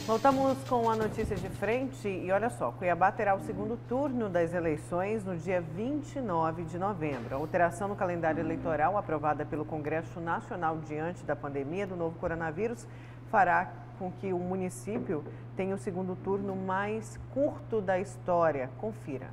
Voltamos com a notícia de frente e olha só, Cuiabá terá o segundo turno das eleições no dia 29 de novembro. A alteração no calendário eleitoral aprovada pelo Congresso Nacional diante da pandemia do novo coronavírus fará com que o município tenha o segundo turno mais curto da história. Confira.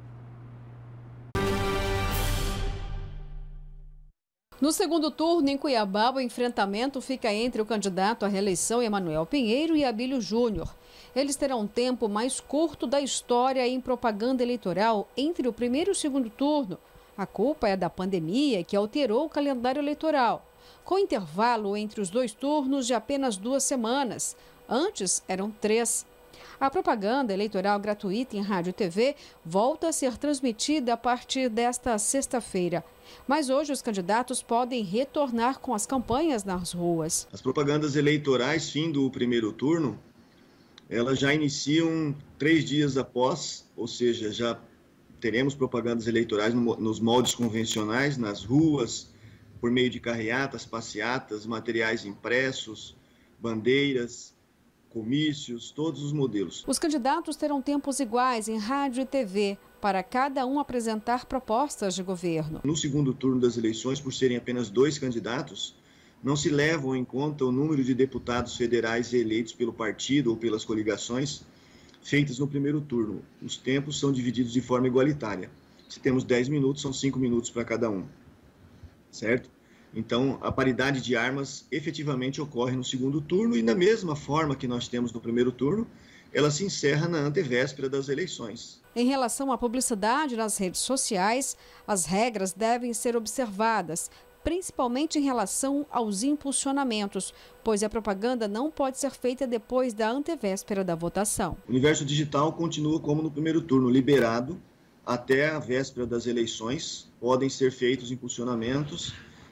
No segundo turno, em Cuiabá, o enfrentamento fica entre o candidato à reeleição Emanuel Pinheiro e Abílio Júnior. Eles terão um tempo mais curto da história em propaganda eleitoral entre o primeiro e o segundo turno. A culpa é da pandemia, que alterou o calendário eleitoral, com intervalo entre os dois turnos de apenas 2 semanas. Antes, eram 3. A propaganda eleitoral gratuita em rádio e TV volta a ser transmitida a partir desta sexta-feira. Mas hoje os candidatos podem retornar com as campanhas nas ruas. As propagandas eleitorais, fim do primeiro turno, elas já iniciam 3 dias após, ou seja, já teremos propagandas eleitorais nos moldes convencionais, nas ruas, por meio de carreatas, passeatas, materiais impressos, bandeiras, comícios, todos os modelos. Os candidatos terão tempos iguais em rádio e TV, para cada um apresentar propostas de governo. No segundo turno das eleições, por serem apenas 2 candidatos, não se levam em conta o número de deputados federais eleitos pelo partido ou pelas coligações feitas no primeiro turno. Os tempos são divididos de forma igualitária. Se temos 10 minutos, são 5 minutos para cada um, certo? Então, a paridade de armas efetivamente ocorre no segundo turno e, da mesma forma que nós temos no primeiro turno, ela se encerra na antevéspera das eleições. Em relação à publicidade nas redes sociais, as regras devem ser observadas, principalmente em relação aos impulsionamentos, pois a propaganda não pode ser feita depois da antevéspera da votação. O universo digital continua como no primeiro turno, liberado até a véspera das eleições. Podem ser feitos impulsionamentos.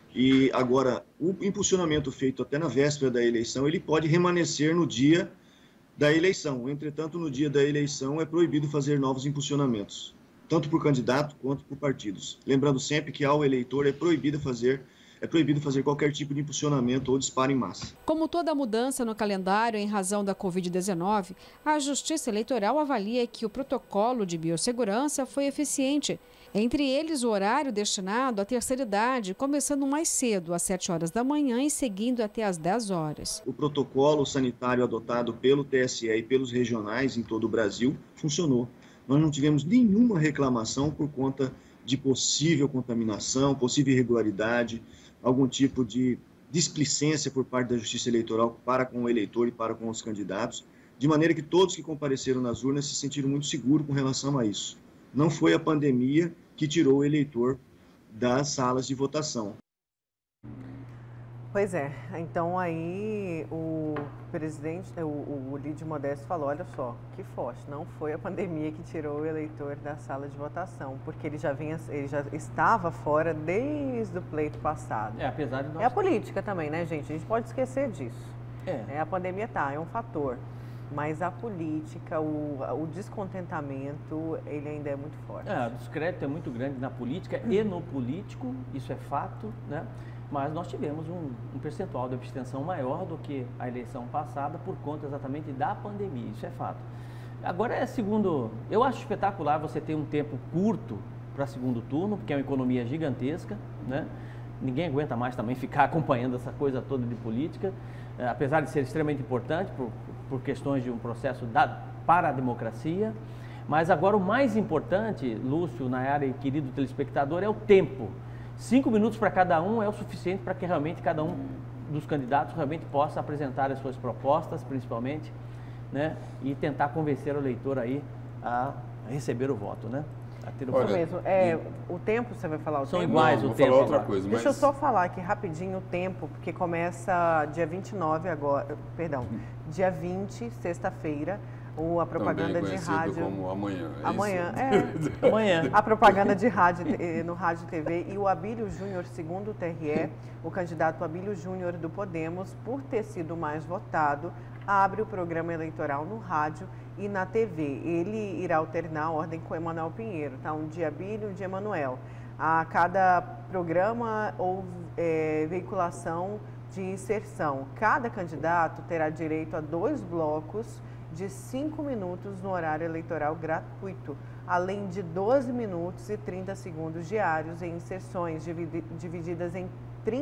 E agora, o impulsionamento feito até na véspera da eleição, ele pode remanescer no dia da eleição. Entretanto, no dia da eleição é proibido fazer novos impulsionamentos, tanto por candidato quanto por partidos. Lembrando sempre que ao eleitor é proibido fazer qualquer tipo de impulsionamento ou disparo em massa. Como toda mudança no calendário em razão da Covid-19, a Justiça Eleitoral avalia que o protocolo de biossegurança foi eficiente. Entre eles, o horário destinado à terceira idade, começando mais cedo, às 7 horas da manhã e seguindo até às 10 horas. O protocolo sanitário adotado pelo TSE e pelos regionais em todo o Brasil funcionou. Nós não tivemos nenhuma reclamação por conta de possível contaminação, possível irregularidade, algum tipo de displicência por parte da Justiça Eleitoral para com o eleitor e para com os candidatos, de maneira que todos que compareceram nas urnas se sentiram muito seguros com relação a isso. Não foi a pandemia que tirou o eleitor das salas de votação. Pois é, então aí o presidente, o Lídio Modesto falou, olha só, que forte, não foi a pandemia que tirou o eleitor da sala de votação, porque ele já estava fora desde o pleito passado. Apesar de nós... É a política também, né, gente? A gente pode esquecer disso. A pandemia é um fator, mas a política, o descontentamento, ele ainda é muito forte. O descrédito é muito grande na política e no político, isso é fato, né? Mas nós tivemos um percentual de abstenção maior do que a eleição passada por conta exatamente da pandemia, isso é fato. Agora eu acho espetacular você ter um tempo curto para segundo turno, porque é uma economia gigantesca, né? Ninguém aguenta mais também ficar acompanhando essa coisa toda de política, apesar de ser extremamente importante por questões de um processo para a democracia. Mas agora o mais importante, Lúcio, Nayara e querido telespectador, é o tempo. 5 minutos para cada um é o suficiente para que realmente cada um dos candidatos realmente possa apresentar as suas propostas, principalmente, né? E tentar convencer o eleitor aí a receber o voto, né? A ter o Isso mesmo. O tempo, você vai falar o tempo? São iguais o tempo. Vou falar outra coisa, Deixa eu só falar aqui rapidinho o tempo, porque começa dia 29 agora, dia 20, sexta-feira, a propaganda de rádio. Como amanhã. Amanhã, Amanhã. A propaganda de rádio no Rádio e TV. E o Abílio Júnior, segundo o TRE, o candidato Abílio Júnior do Podemos, por ter sido mais votado, abre o programa eleitoral no rádio e na TV. Ele irá alternar a ordem com Emanuel Pinheiro, tá? Um dia Abílio, um dia Emanuel. A cada programa ou veiculação de inserção. Cada candidato terá direito a 2 blocos de 5 minutos no horário eleitoral gratuito, além de 12 minutos e 30 segundos diários em inserções divididas em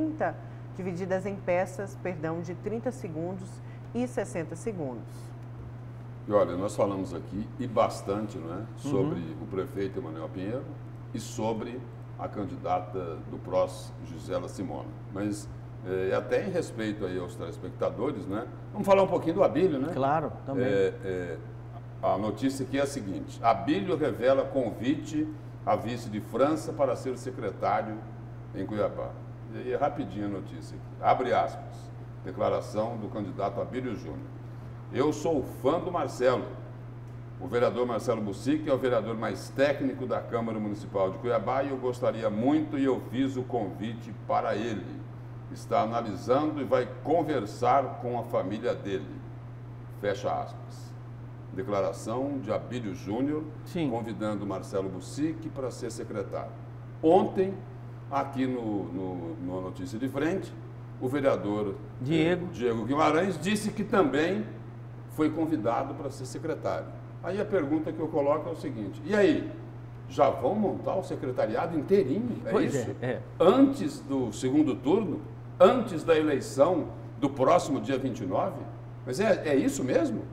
peças, de 30 segundos e 60 segundos. E olha, nós falamos aqui e bastante, não é, sobre o prefeito Emanuel Pinheiro e sobre a candidata do PROS, Gisela Simona. Mas até em respeito aí aos telespectadores, né? Vamos falar um pouquinho do Abílio, né? Claro, também. A notícia aqui é a seguinte: Abílio revela convite a vice de França para ser secretário em Cuiabá. E aí é rapidinho a notícia aqui. Abre aspas. Declaração do candidato Abílio Júnior. Eu sou fã do Marcelo. O vereador Marcelo Bussic é o vereador mais técnico da Câmara Municipal de Cuiabá e eu gostaria muito e eu fiz o convite para ele. Está analisando e vai conversar com a família dele. Fecha aspas. Declaração de Abílio Júnior, convidando Marcelo Bussic para ser secretário. Ontem, aqui no Notícia de Frente, o vereador Diego Guimarães disse que também foi convidado para ser secretário. Aí a pergunta que eu coloco é o seguinte: e aí, já vão montar o secretariado inteirinho? Pois isso? É. Antes do segundo turno? Antes da eleição do próximo dia 29? Mas é isso mesmo?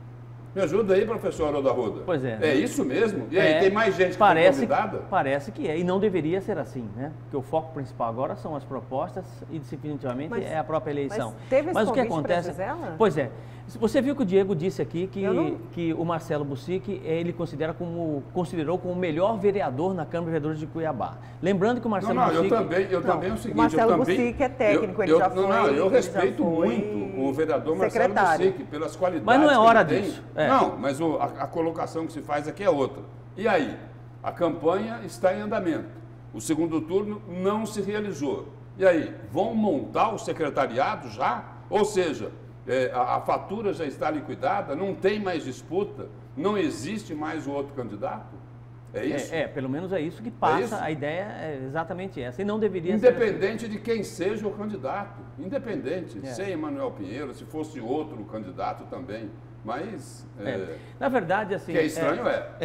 Me ajuda aí, professor Haroldo Arruda. Pois é. É isso mesmo? E aí, tem mais gente que foi convidada? Parece que é, e não deveria ser assim, né? Porque o foco principal agora são as propostas e definitivamente é a própria eleição. Mas o que acontece? Pois é. Você viu que o Diego disse aqui que o Marcelo Bussic, ele considerou como o melhor vereador na Câmara de Vereadores de Cuiabá. Lembrando que o Marcelo Bussic... Eu também é o seguinte... O Marcelo Bussic é técnico, ele já foi... Eu respeito muito o vereador Marcelo Bussic pelas qualidades. Mas não é hora disso. Não, mas a colocação que se faz aqui é outra. E aí? A campanha está em andamento. O segundo turno não se realizou. E aí? Vão montar o secretariado já? Ou seja... a fatura já está liquidada, não tem mais disputa, não existe mais o outro candidato? É isso? Pelo menos é isso que passa, a ideia é exatamente essa, e não deveria independente de quem seja o candidato, independente, se é Emanuel Pinheiro, se fosse outro candidato também, mas... Na verdade, assim... que é estranho,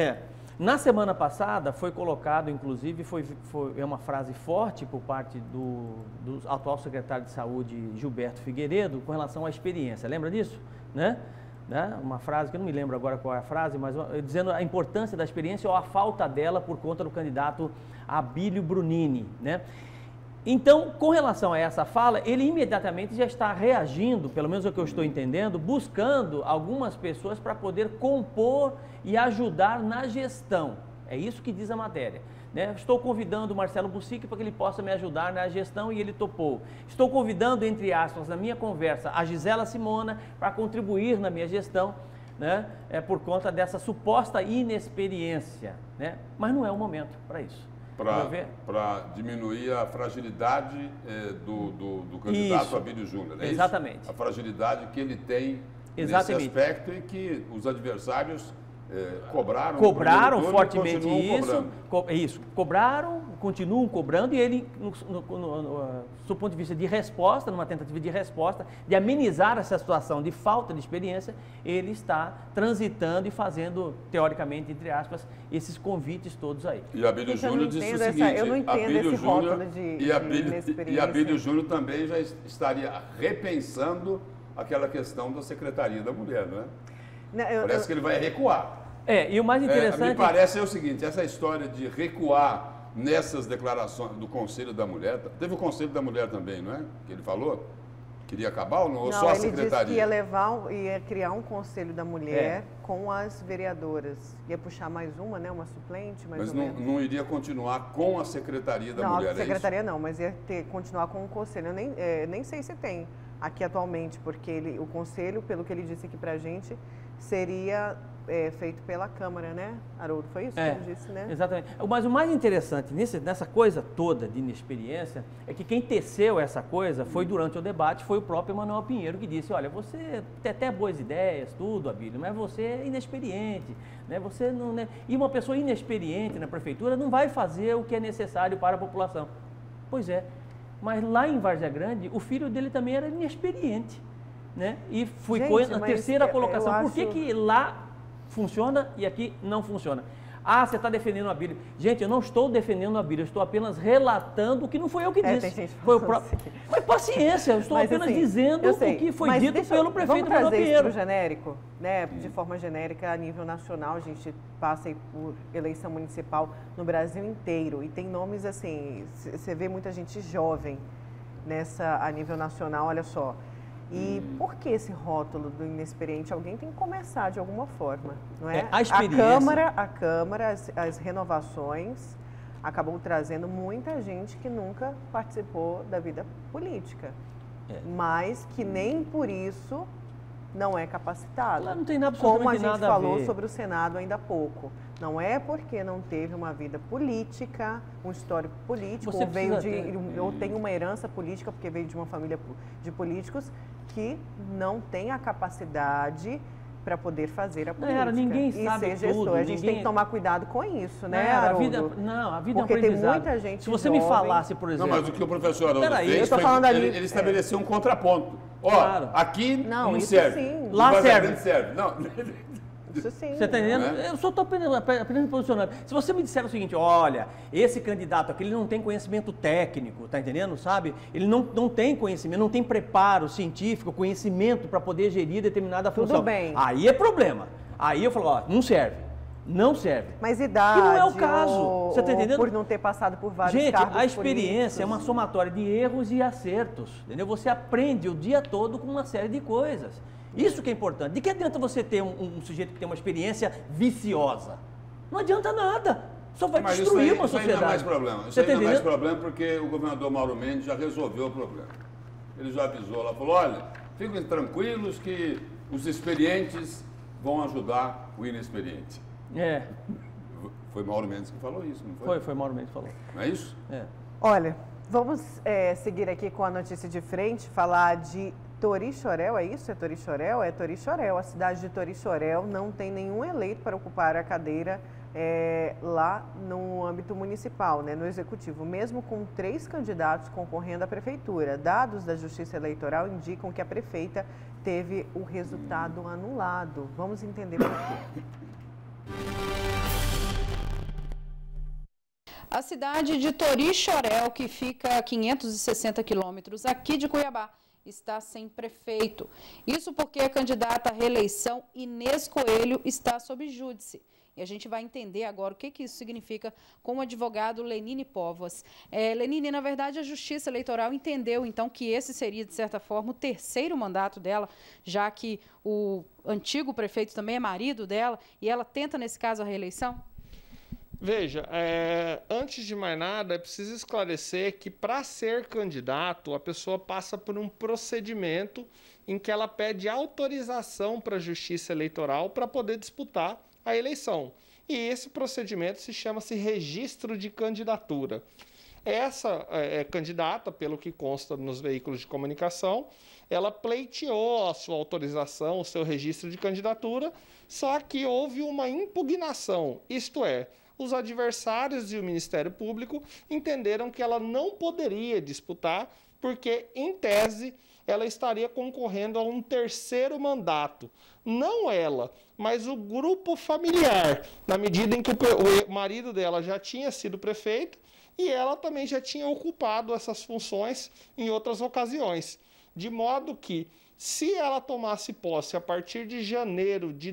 Na semana passada foi colocado, inclusive, é uma frase forte por parte do atual secretário de Saúde, Gilberto Figueiredo, com relação à experiência. Lembra disso? Né? Uma frase que eu não me lembro agora qual é a frase, mas dizendo a importância da experiência ou a falta dela por conta do candidato Abílio Brunini, né? Então, com relação a essa fala, ele imediatamente já está reagindo, pelo menos é o que eu estou entendendo, buscando algumas pessoas para poder compor e ajudar na gestão. É isso que diz a matéria. Né? Estou convidando o Marcelo Bussic para que ele possa me ajudar na gestão e ele topou. Estou convidando, entre aspas, na minha conversa, a Gisela Simona para contribuir na minha gestão, né? Por conta dessa suposta inexperiência. Né? Mas não é o momento para isso. Para diminuir a fragilidade do candidato Abílio Júnior, é exatamente. Isso? A fragilidade que ele tem nesse aspecto e que os adversários cobraram fortemente isso. Cobraram, continuam cobrando e ele, do ponto de vista de resposta, numa tentativa de resposta, de amenizar essa situação de falta de experiência, ele está transitando e fazendo, teoricamente, entre aspas, esses convites todos aí. E Abílio Júnior disse o seguinte, eu não entendo esse rótulo de inexperiência. E Abílio Júnior também já estaria repensando aquela questão da Secretaria da Mulher, não é? Parece que ele vai recuar. E o mais interessante... me parece o seguinte, essa história de recuar nessas declarações do Conselho da Mulher, teve o Conselho da Mulher também, não é? Que ele falou? Queria acabar ou não? Ou só a Secretaria? Ele disse que ia criar um Conselho da Mulher com as vereadoras. Ia puxar mais uma, né? Uma suplente, mas não iria continuar com a Secretaria da Mulher, Não, a Secretaria não, mas ia continuar com o Conselho. Eu nem sei se tem aqui atualmente, porque o Conselho, pelo que ele disse aqui pra gente, seria feito pela Câmara, né, Haroldo? Foi isso que ele disse, né? Exatamente. Mas o mais interessante nessa coisa toda de inexperiência é que quem teceu essa coisa foi durante o debate, foi o próprio Emanuel Pinheiro que disse, olha, você tem até boas ideias, tudo, Abílio, mas você é inexperiente, né? Você não, né? E uma pessoa inexperiente na prefeitura não vai fazer o que é necessário para a população. Pois é. Mas lá em Várzea Grande, o filho dele também era inexperiente, né? E ficou na terceira colocação. Por que lá funciona e aqui não funciona? Ah, você está defendendo a Abílio. Gente, eu não estou defendendo a Abílio, eu estou apenas relatando o que não foi eu que disse. Tem gente foi o próprio... Mas paciência, eu estou apenas dizendo o que foi dito pelo prefeito Manuel Pinheiro. Vamos trazer isso para o genérico, né? De forma genérica, a nível nacional, a gente passa aí por eleição municipal no Brasil inteiro. E tem nomes assim, você vê muita gente jovem a nível nacional, olha só. E por que esse rótulo do inexperiente? Alguém tem que começar de alguma forma, não é? A experiência. A Câmara, as renovações acabam trazendo muita gente que nunca participou da vida política, mas que nem por isso não é capacitado. Lá não tem absolutamente como a gente nada falou a ver. sobre o Senado ainda há pouco. Não é porque não teve uma vida política, um histórico político, ou tem uma herança política porque veio de uma família de políticos que não tem a capacidade para poder fazer a política ninguém e sabe ser gestor. tudo, A gente tem que tomar cuidado com isso, né, a Haroldo? vida é um porque tem aprendizado. muita gente Se você jovem... me falasse, por exemplo... Não, mas o que o professor Haroldo fez eu tô falando ali, ele estabeleceu um contraponto. Ó, Claro. aqui não isso serve. sim. Lá serve. serve. Não. Isso sim. Você está entendendo? Eu só estou apenas posicionando. Se você me disser o seguinte, olha, esse candidato aqui, ele não tem conhecimento técnico, tá entendendo, sabe? Ele não tem conhecimento, não tem preparo científico, conhecimento para poder gerir determinada função. Tudo bem. Aí é problema. Aí eu falo, ó, não serve. Não serve. Mas idade, e não é o caso. Você está entendendo? Por não ter passado por vários cargos Gente, a experiência políticos. é uma somatória de erros e acertos, entendeu? Você aprende o dia todo com uma série de coisas. Isso que é importante. De que adianta você ter um sujeito que tem uma experiência viciosa? Não adianta nada. Só vai destruir uma sociedade. Isso aí não é mais problema. Isso aí não é mais problema porque o governador Mauro Mendes já resolveu o problema. Ele já avisou lá, falou, olha, fiquem tranquilos que os experientes vão ajudar o inexperiente. Foi Mauro Mendes que falou isso, não foi? Foi Mauro Mendes que falou. Não é isso? Olha, vamos seguir aqui com a notícia de frente, falar de Torixoréu, é isso? É Torixoréu? É Torixoréu. A cidade de Torixoréu não tem nenhum eleito para ocupar a cadeira lá no âmbito municipal, né, no executivo, mesmo com 3 candidatos concorrendo à prefeitura. Dados da Justiça Eleitoral indicam que a prefeita teve o resultado anulado. Vamos entender por quê. A cidade de Torixoréu, que fica a 560 quilômetros aqui de Cuiabá, está sem prefeito. Isso porque a candidata à reeleição, Inês Coelho, está sob júdice. E a gente vai entender agora o que isso significa com o advogado Lenine Povas. Lenine, na verdade, a Justiça Eleitoral entendeu, então, que esse seria, de certa forma, o 3º mandato dela, já que o antigo prefeito também é marido dela, e ela tenta, nesse caso, a reeleição? Veja, antes de mais nada, é preciso esclarecer que para ser candidato, a pessoa passa por um procedimento em que ela pede autorização para a Justiça Eleitoral para poder disputar a eleição. E esse procedimento chama-se registro de candidatura. Essa candidata, pelo que consta nos veículos de comunicação, ela pleiteou a sua autorização, o seu registro de candidatura, só que houve uma impugnação, isto é, os adversários e o Ministério Público entenderam que ela não poderia disputar porque, em tese, ela estaria concorrendo a um 3º mandato. Não ela, mas o grupo familiar, na medida em que o marido dela já tinha sido prefeito e ela também já tinha ocupado essas funções em outras ocasiões. De modo que, se ela tomasse posse a partir de janeiro de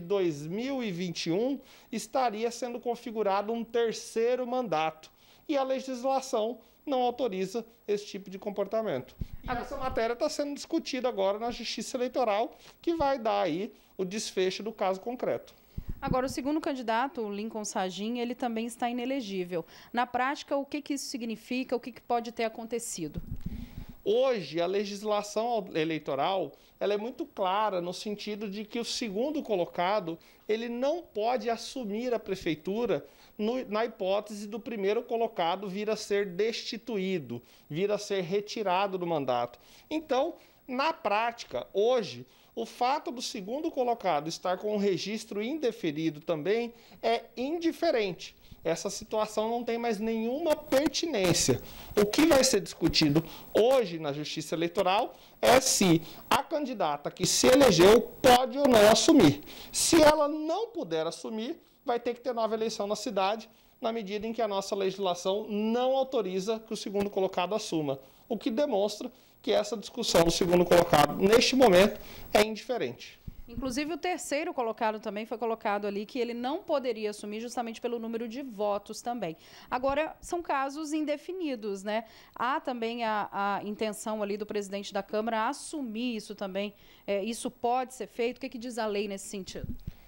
2021, estaria sendo configurado um 3º mandato. E a legislação não autoriza esse tipo de comportamento. E essa matéria está sendo discutida agora na Justiça Eleitoral, que vai dar aí o desfecho do caso concreto. Agora, o segundo candidato, o Lincoln Sagin, ele também está inelegível. Na prática, o que isso significa? O que pode ter acontecido? Hoje, a legislação eleitoral ela é muito clara no sentido de que o segundo colocado ele não pode assumir a prefeitura na hipótese do primeiro colocado vir a ser destituído, vir a ser retirado do mandato. Então, na prática, hoje, o fato do segundo colocado estar com o registro indeferido também é indiferente. essa situação não tem mais nenhuma pertinência. O que vai ser discutido hoje na Justiça Eleitoral é se a candidata que se elegeu pode ou não assumir. Se ela não puder assumir, vai ter que ter nova eleição na cidade, na medida em que a nossa legislação não autoriza que o segundo colocado assuma, o que demonstra que essa discussão do segundo colocado, neste momento, é indiferente. Inclusive, o terceiro colocado também foi colocado ali que ele não poderia assumir justamente pelo número de votos também. Agora, são casos indefinidos, né? Há também a intenção ali do presidente da Câmara assumir isso também. Isso pode ser feito? O que diz a lei nesse sentido?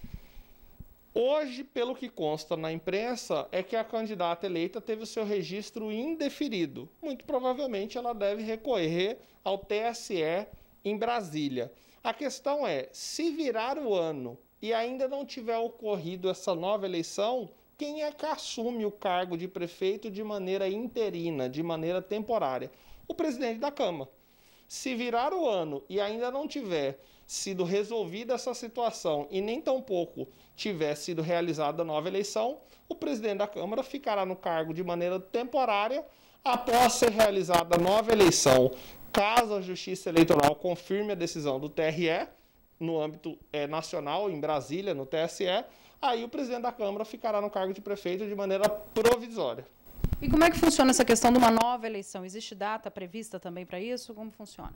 Hoje, pelo que consta na imprensa, é que a candidata eleita teve o seu registro indeferido. Muito provavelmente ela deve recorrer ao TSE em Brasília. A questão é, se virar o ano e ainda não tiver ocorrido essa nova eleição, quem é que assume o cargo de prefeito de maneira interina, de maneira temporária? O presidente da Câmara. Se virar o ano e ainda não tiver sido resolvida essa situação e nem tampouco tiver sido realizada a nova eleição, o presidente da Câmara ficará no cargo de maneira temporária após ser realizada a nova eleição. Caso a Justiça Eleitoral confirme a decisão do TRE, no âmbito nacional, em Brasília, no TSE, aí o presidente da Câmara ficará no cargo de prefeito de maneira provisória. E como é que funciona essa questão de uma nova eleição? Existe data prevista também para isso? Como funciona?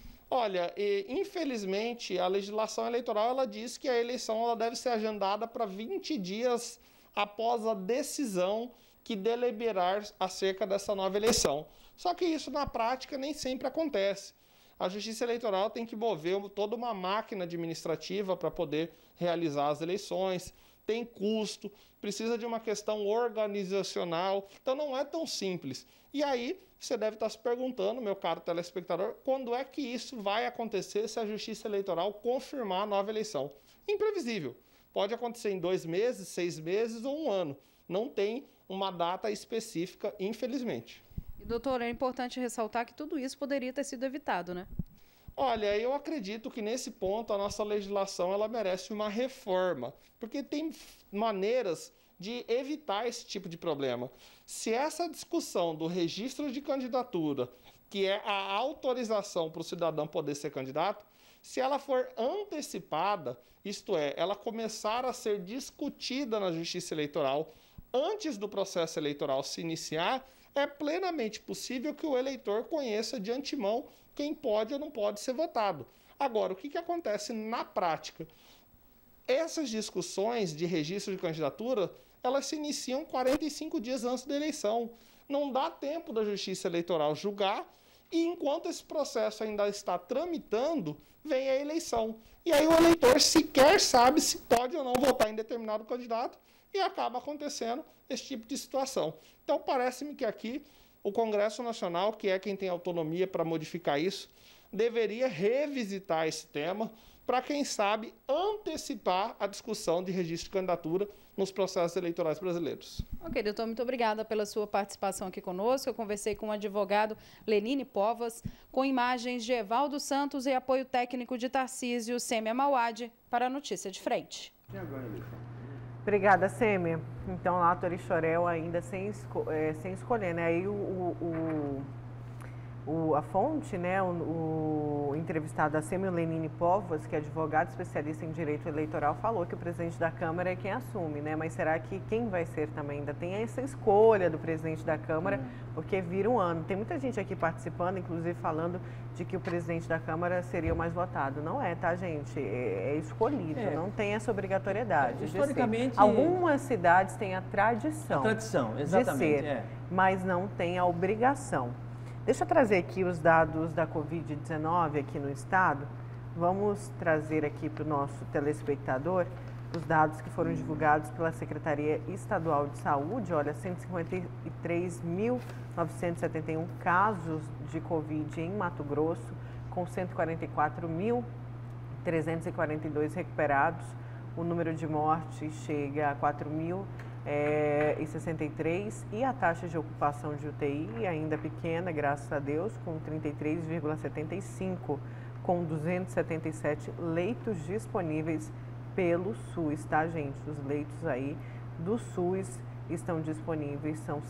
Olha, infelizmente, a legislação eleitoral ela diz que a eleição ela deve ser agendada para 20 dias após a decisão que deliberar acerca dessa nova eleição. Só que isso, na prática, nem sempre acontece. A Justiça Eleitoral tem que mover toda uma máquina administrativa para poder realizar as eleições, tem custo, precisa de uma questão organizacional, então não é tão simples. E aí, você deve estar se perguntando, meu caro telespectador, quando é que isso vai acontecer se a Justiça Eleitoral confirmar a nova eleição? Imprevisível. Pode acontecer em 2 meses, 6 meses ou 1 ano. Não tem uma data específica, infelizmente. E, doutor, é importante ressaltar que tudo isso poderia ter sido evitado, né? Olha, eu acredito que nesse ponto a nossa legislação ela merece uma reforma, porque tem maneiras de evitar esse tipo de problema. Se essa discussão do registro de candidatura, que é a autorização para o cidadão poder ser candidato, se ela for antecipada, isto é, ela começar a ser discutida na Justiça Eleitoral antes do processo eleitoral se iniciar, é plenamente possível que o eleitor conheça de antemão quem pode ou não pode ser votado. Agora, o que acontece na prática? Essas discussões de registro de candidatura, elas se iniciam 45 dias antes da eleição. Não dá tempo da Justiça Eleitoral julgar e, enquanto esse processo ainda está tramitando, vem a eleição. E aí o eleitor sequer sabe se pode ou não votar em determinado candidato e acaba acontecendo esse tipo de situação. Então, parece-me que aqui o Congresso Nacional, que é quem tem autonomia para modificar isso, deveria revisitar esse tema para, quem sabe, antecipar a discussão de registro de candidatura nos processos eleitorais brasileiros. Ok, doutor, muito obrigada pela sua participação aqui conosco. Eu conversei com o advogado Lenine Povas, com imagens de Evaldo Santos e apoio técnico de Tarcísio Sêmia Mauad para a Notícia de Frente. Obrigada, Sêmia. Então, lá, Torixoréu ainda sem escolher, né? Aí a fonte, né, o entrevistado da Sêmia Lenine Povas, que é advogado especialista em direito eleitoral, falou que o presidente da Câmara é quem assume, né? Mas será que quem vai ser também? Ainda tem essa escolha do presidente da Câmara, porque vira um ano. Tem muita gente aqui participando, inclusive falando de que o presidente da Câmara seria o mais votado. Não é, tá, gente? É escolhido, não tem essa obrigatoriedade. Historicamente, algumas cidades têm a tradição, exatamente, de ser, mas não tem a obrigação. Deixa eu trazer aqui os dados da Covid-19 aqui no estado. Vamos trazer aqui para o nosso telespectador os dados que foram divulgados pela Secretaria Estadual de Saúde. Olha, 153.971 casos de Covid em Mato Grosso, com 144.342 recuperados. O número de mortes chega a 4.063 e a taxa de ocupação de UTI ainda pequena, graças a Deus, com 33,75, com 277 leitos disponíveis pelo SUS, tá, gente? Os leitos aí do SUS estão disponíveis, são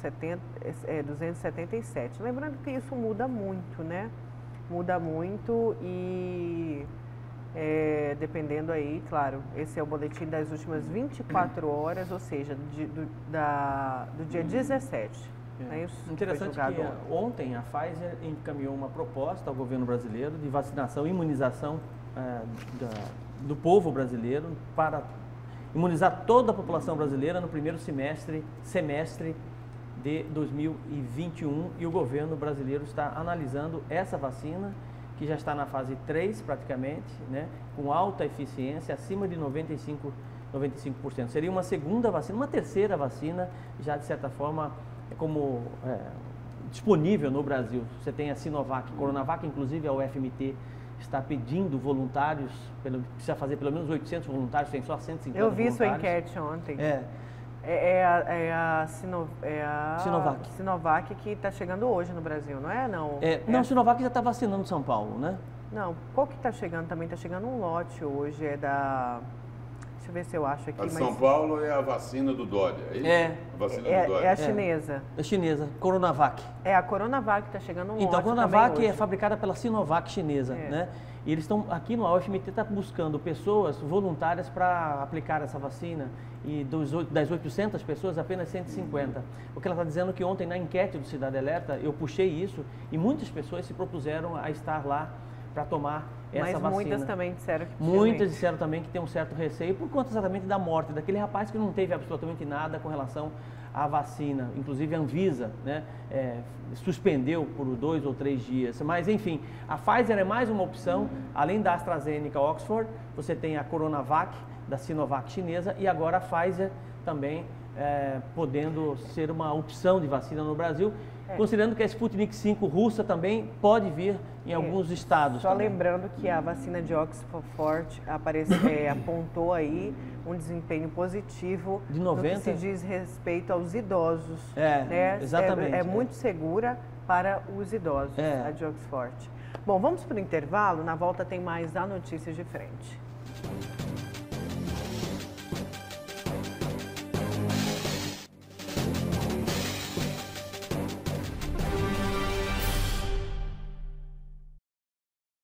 277. Lembrando que isso muda muito, né? Muda muito e dependendo aí, claro, esse é o boletim das últimas 24 horas, ou seja, do dia 17. É isso. Interessante que ontem a Pfizer encaminhou uma proposta ao governo brasileiro de vacinação e imunização do povo brasileiro para imunizar toda a população brasileira no primeiro semestre de 2021 e o governo brasileiro está analisando essa vacina que já está na fase 3 praticamente, né, com alta eficiência, acima de 95%. Seria uma segunda vacina, uma terceira vacina, já de certa forma como disponível no Brasil. Você tem a Sinovac, Coronavac, inclusive a UFMT está pedindo voluntários, precisa fazer pelo menos 800 voluntários, tem só 150 Eu vi voluntários. sua enquete ontem. A Sinovac que está chegando hoje no Brasil, não é? Não, Sinovac já está vacinando São Paulo, né? Não, qual que está chegando também? Está chegando um lote hoje, deixa eu ver se eu acho aqui. A de São Paulo é a vacina do Dória, é isso? A vacina do Dória. É a chinesa. É chinesa, Coronavac. A Coronavac está chegando um lote. Então, a Coronavac é fabricada pela Sinovac chinesa, né? E eles estão, aqui no UFMT, está buscando pessoas voluntárias para aplicar essa vacina. E das 800 pessoas, apenas 150. O que ela está dizendo é que ontem, na enquete do Cidade Alerta, eu puxei isso e muitas pessoas se propuseram a estar lá para tomar essa vacina. Mas muitas também disseram que Muitas disseram também que tem um certo receio por conta exatamente da morte daquele rapaz que não teve absolutamente nada com relação à vacina. Inclusive a Anvisa, né, suspendeu por 2 ou 3 dias. Mas enfim, a Pfizer é mais uma opção, além da AstraZeneca Oxford, você tem a Coronavac, da Sinovac chinesa, e agora a Pfizer também podendo ser uma opção de vacina no Brasil, considerando que a Sputnik 5 russa também pode vir em alguns estados. Só também. Lembrando que a vacina de Oxford apontou aí um desempenho positivo de 90? no que se diz respeito aos idosos. Exatamente. É muito segura para os idosos, a de Oxford. Bom, vamos para o intervalo. Na volta tem mais a Notícias de Frente.